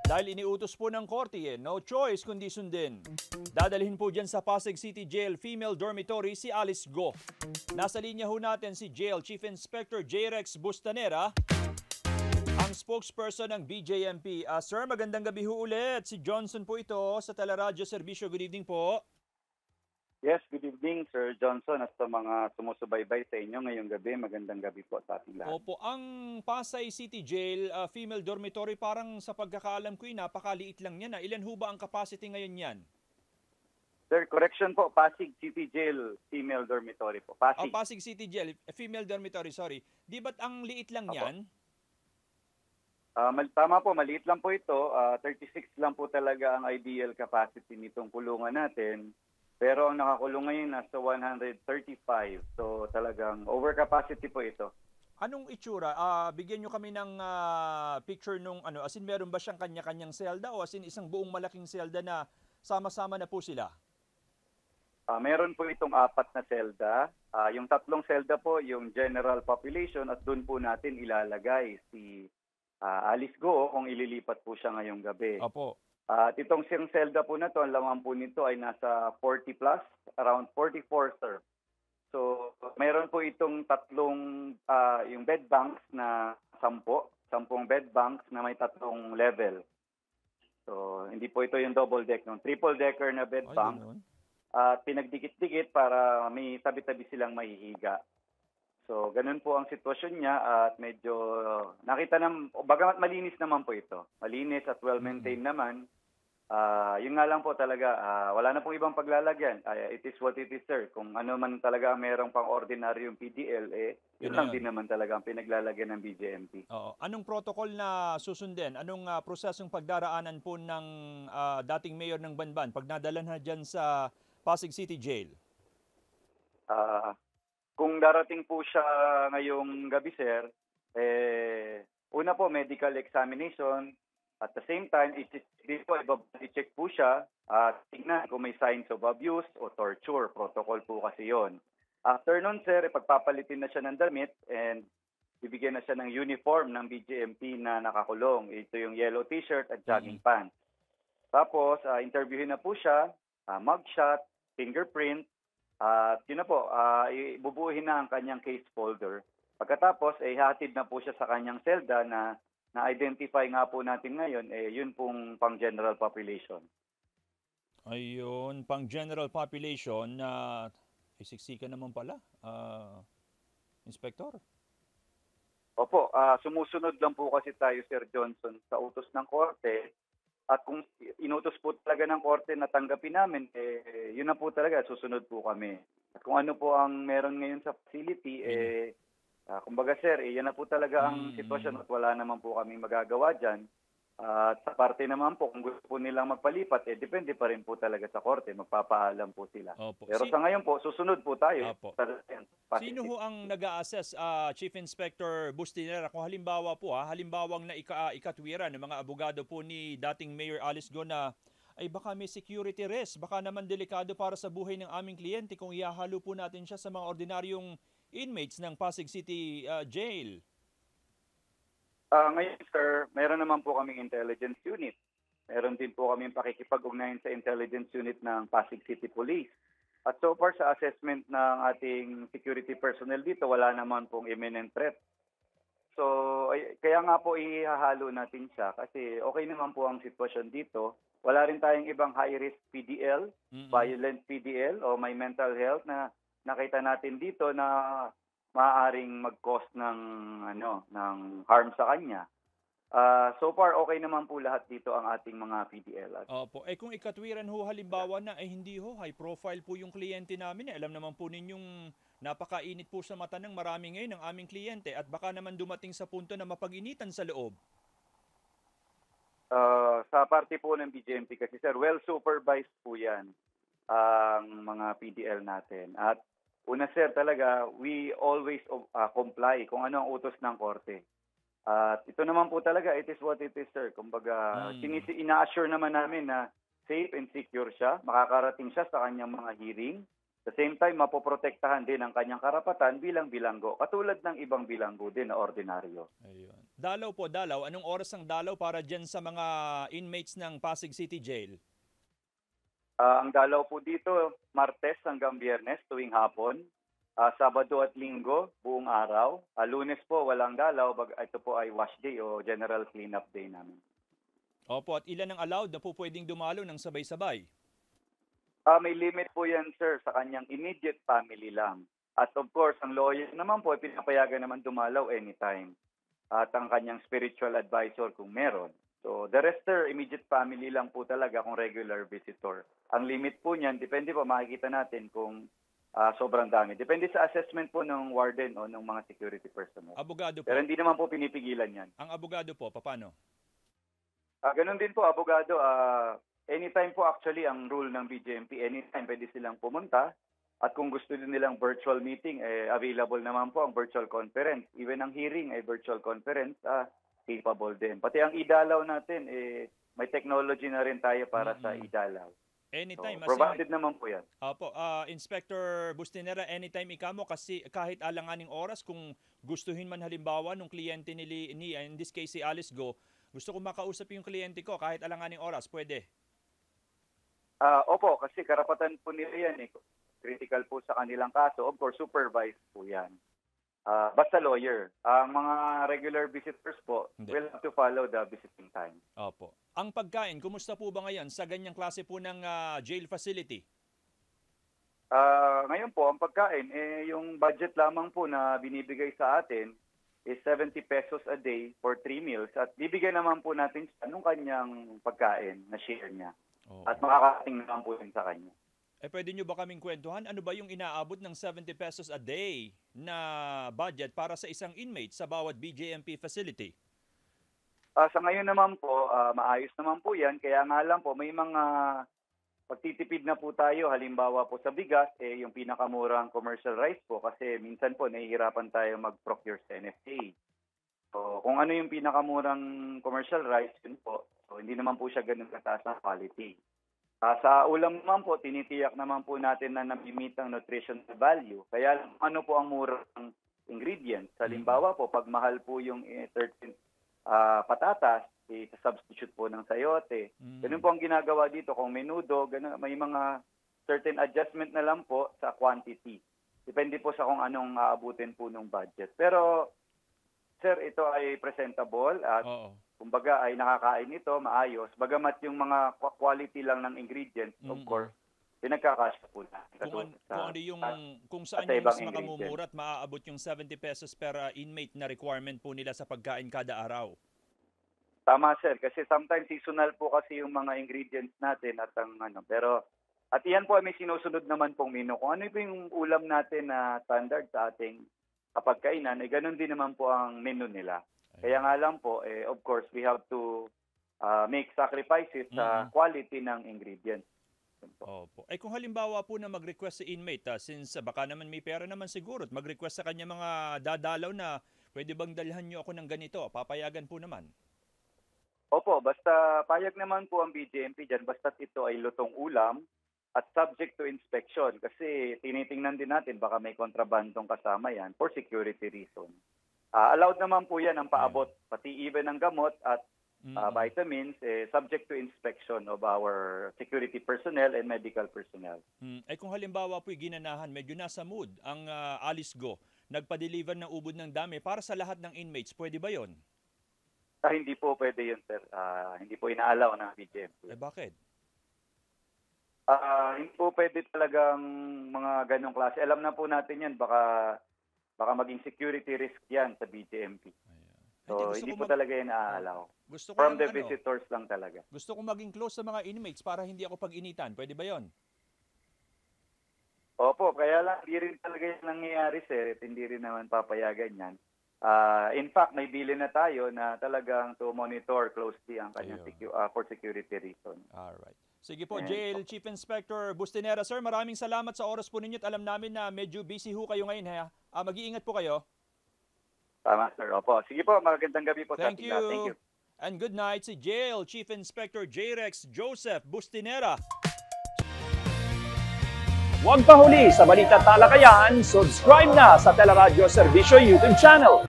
Dahil iniutos po ng korte, no choice kundi sundin. Dadalhin po dyan sa Pasig City Jail Female Dormitory si Alice Go. Nasa linya ho natin si Jail Chief Inspector J. Rex Bustanera, ang spokesperson ng BJMP. Sir, magandang gabi ho ulit. Si Johnson po ito sa Teleradyo Serbisyo. Good evening po. Yes, good evening, Sir Johnson, at sa mga sumusubaybay sa inyo ngayong gabi. Magandang gabi po sa ating lahat. Opo, ang Pasay City Jail Female Dormitory, parang sa pagkakaalam ko napakaliit lang yan. Ilan ho ba ang capacity ngayon yan? Sir, correction po, Pasig City Jail Female Dormitory po. Pasig. Pasig City Jail Female Dormitory, sorry. Di ba't ang liit lang yan? Tama po, maliit lang po ito. 36 lang po talaga ang ideal capacity nitong kulungan natin. Pero ang nakakulong ngayon nasa 135. So talagang overcapacity po ito. Anong itsura? Bigyan nyo kami ng picture nung ano. As in, meron ba siyang kanya-kanyang selda o as in isang buong malaking selda na sama-sama na po sila? Meron po itong 4 na selda. Yung 3 selda po, yung general population, at doon po natin ilalagay si Alice Go kung ililipat po siya ngayong gabi. Opo. At itong siyang selda po na to, ang laman po nito ay nasa 40 plus, around 44, sir. So, mayroon po itong 3 yung bed banks na 10 bed banks na may 3 level. So, hindi po ito yung double deck, no? Triple decker na bed bank. At pinagdikit-dikit para may tabi-tabi silang mahihiga. So, ganun po ang sitwasyon niya at medyo nakita bagamat malinis naman po ito. Malinis at well-maintained naman. Yun nga lang po talaga, wala na pong ibang paglalagyan. It is what it is, sir. Kung ano man talaga ang merong pang-ordinaryong PDL, yun lang din naman talaga ang pinaglalagyan ng BJMP. Oo. Anong protocol na susundin? Anong prosesong pagdaraanan po ng dating mayor ng Banban pag nadalan na dyan sa Pasig City Jail? Kung darating po siya ngayong gabi, sir, una po, medical examination. At the same time, i-check po siya at tingnan kung may signs of abuse o torture. Protocol po kasi yon. After nun, sir, pagpapalitin na siya ng damit and bibigyan na siya ng uniform ng BJMP na nakakulong. Ito yung yellow t-shirt at jogging pants. Tapos, interviewin na po siya, mugshot, fingerprint, at yun na po, ibubuhin na ang kanyang case folder. Pagkatapos, hatid na po siya sa kanyang selda na-identify nga po natin ngayon, yun pong pang-general population. Ayun, pang-general population na siksikan naman pala, Inspector. Opo, sumusunod lang po kasi tayo, Sir Johnson, sa utos ng korte. At kung inutos po talaga ng korte na tanggapin namin, yun na po talaga, susunod po kami. At kung ano po ang meron ngayon sa facility, kumbaga sir, yan na po talaga ang sitwasyon at wala naman po kaming magagawa dyan. At sa parte naman po, kung gusto po nilang magpalipat, depende pa rin po talaga sa korte, magpapaalam po sila. Opo. Pero sa ngayon po, susunod po tayo. Opo. Sino ho ang nag-a-assess, Chief Inspector Bustinera, kung halimbawa po, halimbawang na ikatwiran ng mga abogado po ni dating Mayor Alice Go na ay baka may security risk, baka naman delikado para sa buhay ng aming kliyente kung ihahalo po natin siya sa mga ordinaryong inmates ng Pasig City Jail? Ngayon, sir, meron naman po kaming intelligence unit. Meron din po kaming pakikipag-ugnayan sa intelligence unit ng Pasig City Police. At so far sa assessment ng ating security personnel dito, wala naman pong imminent threat. So, kaya nga po ihahalo natin siya kasi okay naman po ang sitwasyon dito. Wala rin tayong ibang high-risk PDL, violent PDL o may mental health na nakita natin dito na maaaring mag-cause ng harm sa kanya. So far okay naman po lahat dito ang ating mga PDL. Opo. Kung ikatwiran ho halimbawa na hindi ho high profile po yung kliyente namin, alam naman po ninyong napakainit po sa mata ng marami ngayon ng aming kliyente at baka naman dumating sa punto na mapag-initan sa loob. Sa parte po ng BJMP kasi sir, well supervised po yan ang mga PDL natin. At una sir, talaga, we always comply kung ano ang utos ng korte. At ito naman po talaga, it is what it is, sir. Kumbaga, ina-assure naman namin na safe and secure siya, makakarating siya sa kanyang mga hearing. At the same time, mapoprotektahan din ang kanyang karapatan bilang bilanggo, katulad ng ibang bilanggo din na ordinaryo. Ayun. Dalaw po, dalaw. Anong oras ang dalaw para dyan sa mga inmates ng Pasig City Jail? Ang dalaw po dito, Martes hanggang Biyernes tuwing hapon. Sabado at Linggo, buong araw. Lunes po, walang dalaw. Ito po ay wash day o general cleanup day namin. Opo, at ilan ang allowed na po pwedeng dumalo ng sabay-sabay? May limit po yan, sir, sa kanyang immediate family lang. At of course, ang lawyer naman po, pinapayagan naman dumalaw anytime. At ang kanyang spiritual advisor kung meron. So the rest, sir, immediate family lang po talaga kung regular visitor. Ang limit po niyan, depende po, makikita natin kung sobrang dami. Depende sa assessment po ng warden o ng mga security personnel. Abogado po. Pero hindi naman po pinipigilan yan. Ang abogado po, paano? Ganun din po, abogado. Anytime po actually ang rule ng BJMP, anytime pwede silang pumunta. At kung gusto din nilang virtual meeting, available naman po ang virtual conference. Even ang hearing ay virtual conference, capable din. Pati ang idalaw natin, may technology na rin tayo para sa idalaw. Anytime. So, provided naman po yan. Opo, Inspector Bustinera, anytime ikamo kasi kahit alanganing oras, kung gustuhin man halimbawa nung kliyente ni in this case si Alice Go, gusto ko makausap yung kliyente ko kahit alanganing oras, pwede? Opo, kasi karapatan po nila yan eh. Critical po sa kanilang kaso. Of course, supervised po yan. Basta lawyer. Ang mga regular visitors po will have to follow the visiting time. Opo. Ang pagkain, kumusta po ba ngayon sa ganyang klase po ng jail facility? Ngayon po, ang pagkain, yung budget lamang po na binibigay sa atin is 70 pesos a day for 3 meals. At bibigyan naman po natin siya anong kanyang pagkain na share niya. At makakating naman po yun sa kanya. Pwede nyo ba kaming kwentuhan? Ano ba yung inaabot ng 70 pesos a day na budget para sa isang inmate sa bawat BJMP facility? Sa ngayon naman po, maayos naman po yan. Kaya nga lang po, may mga pagtitipid na po tayo. Halimbawa po sa bigas, yung pinakamurang commercial rice po. Kasi minsan po, nahihirapan tayo mag-procure sa NFA. So, kung ano yung pinakamurang commercial rice, yun po. So, hindi naman po siya ganun kataas na quality. Sa ulam naman po, tinitiyak naman po natin na nami-meet ang nutritional value. Kaya ano po ang murang ingredients? Halimbawa po, pag mahal po yung certain patatas, substitute po ng sayote. Ganun po ang ginagawa dito. Kung menudo, ganun, may mga certain adjustment na lang po sa quantity. Depende po sa kung anong aabutin po ng budget. Pero, sir, ito ay presentable at kumbaga ay nakakain ito, maayos. Bagamat yung mga quality lang ng ingredients, of course, pinagkakasya po na. Kung saan yung mas makamumura at maaabot yung 70 pesos per inmate na requirement po nila sa pagkain kada araw. Tama, sir. Kasi sometimes seasonal po kasi yung mga ingredients natin at pero at iyan po ay may sinusunod naman pong menu. Kung ano po yung ulam natin na standard sa ating pagkainan, ganun din naman po ang menu nila. Kaya nga lang po, of course, we have to make sacrifices sa quality ng ingredients. Opo. Kung halimbawa po na mag-request sa inmate, since baka naman may pera naman siguro, at mag-request sa kanya mga dadalaw na pwede bang dalhan nyo ako ng ganito, papayagan po naman? Opo, basta payag naman po ang BJMP dyan, basta ito ay lutong ulam at subject to inspection. Kasi tinitingnan din natin, baka may kontrabandong kasama yan for security reason. Allowed naman po yan ang paabot, pati even ng gamot at vitamins, subject to inspection of our security personnel and medical personnel. Kung halimbawa po'y ginanahan, medyo nasa mood ang Alice Go, nagpa-deliver ng ubod ng dami para sa lahat ng inmates, pwede ba yon? Hindi po pwede yun, sir. Hindi po inaalaw ng BJMP. Bakit? Hindi po pwede talagang mga ganong klase. Alam na po natin yan, baka maging security risk yan sa BJMP. So, hindi po talaga yan naaalaw. From the visitors lang talaga. Gusto ko maging close sa mga inmates para hindi ako pag-initan. Pwede ba yon? Opo, kaya lang, hindi rin talaga yan nangyayari, sir. Hindi rin naman papayagan yan. In fact, may bilin na tayo na talagang to monitor closely ang kanyang for security reason. Alright. Sige po, Jail Chief Inspector Bustinera. Sir, maraming salamat sa oras po ninyo at alam namin na medyo busy ho kayo ngayon. Mag-iingat po kayo. Tama, sir. Opo. Sige po, magandang gabi po sa ating lahat. Thank you. And good night si Jail Chief Inspector J-Rex Joseph Bustinera. Huwag pahuli sa Balita Talakayan, subscribe na sa Teleradyo Serbisyo YouTube channel.